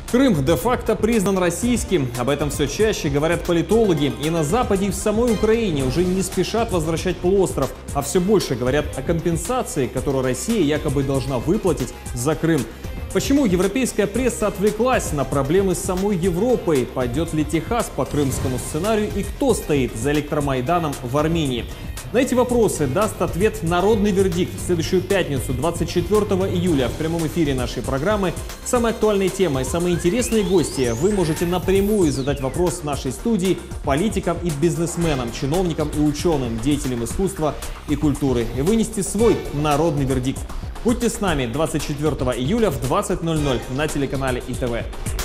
Крым де-факто признан российским. Об этом все чаще говорят политологи. И на Западе, и в самой Украине уже не спешат возвращать полуостров, а все больше говорят о компенсации, которую Россия якобы должна выплатить за Крым. Почему европейская пресса отвлеклась на проблемы с самой Европой? Пойдет ли Техас по крымскому сценарию и кто стоит за электромайданом в Армении? На эти вопросы даст ответ «Народный вердикт» в следующую пятницу, 24 июля, в прямом эфире нашей программы. Самые актуальные темы и самые интересные гости вы можете напрямую задать вопрос в нашей студии политикам и бизнесменам, чиновникам и ученым, деятелям искусства и культуры и вынести свой народный вердикт. Будьте с нами 24 июля в 20:00 на телеканале ИТВ.